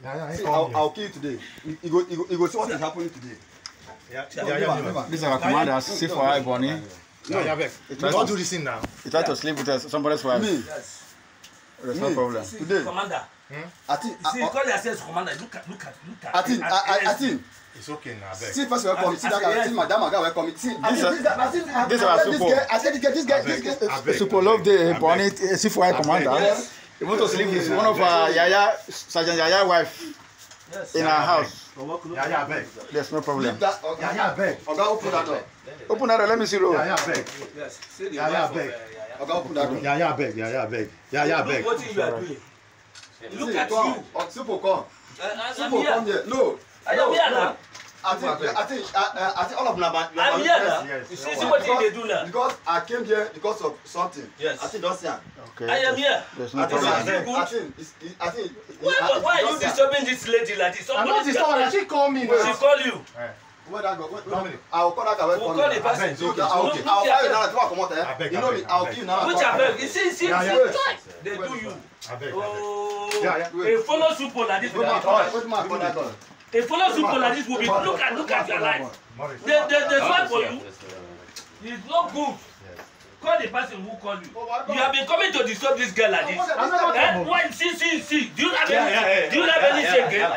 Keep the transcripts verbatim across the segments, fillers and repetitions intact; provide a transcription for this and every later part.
See, I'll, I'll kill you today. You, you, go, you, go, you go see what is happening today. Yeah, yeah, yeah, yeah, yeah. This is our commander, C four I Bonnie. No, yeah, yeah, don't do this thing now. He tried to sleep with us, somebody's wife. Me? Yes. There's Me? no problem. See, Today. Commander. Hmm? I think. See, I, call yourself commander. Look at, look at, look at. I think. I, I, I think. It's okay now, beg. See, first welcome. See that guy. See, madam, I got welcome. See, I This think is- this guy. I think. I this is I our said this support. guy. I said this guy. This guy. This guy. Abeg, Super love the abeg. Bonnie, C four I commander. Yes. He want to sleep with one of our Yaya, Sergeant Yaya wife Yes. in our house. Yeah, yeah, beg. There's no problem. Leave that. Yeah, yeah, beg. Oga, open that door. Open that door, let me see road. Yeah, yeah, beg. Yes. See the Yeah, yeah, wife of, beg. uh, yeah, Oga, open that door. Yeah, yeah, beg. Yeah, yeah, beg. Yeah, yeah, beg. Look what you are doing. Look See, at come. you. Oh, Super, come. Uh, I'm Super, come here. here. No. I am No, here no. now. I think. I think. I, I think all of them are. I'm here now. yes. You see, see what they do now. Because I came here because of something. Yes. I think that's it. Okay. I am here. There's I no think. I problem. think. I think. it's- it- I think. Why, I- why are you it's just disturbing this lady like this? I'm not Somebody's disturbing. got- She call me She now. call you. that- Where that go? Where- where- Dominic. I will call that guy. We'll call the person. Abeg, okay. I'll Look, kill. look I'll here. fire you now. Come come out Abeg, there. You know me. abeg, I'll abeg. kill you now. Which I beg? You see, see, Yeah, see, yeah. try. They do you. I beg, I beg. Oh, Yeah, yeah. a follow super like this will Wait, be man, correct. wait, man, call that door. A follow super like this will be. Look at, look at your life. Morris. They, they, they swear for you. It's not good. Call the person who called you. You have been coming to disturb this girl like this. Eh? Why? See, see, see. Do you have any? Do you have any shame, girl?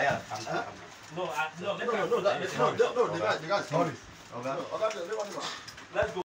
No, I- no, No, no, no, that- no, no, no, the guy, the guy is coming. Morris. Okay. Okay, they want him. Let's go.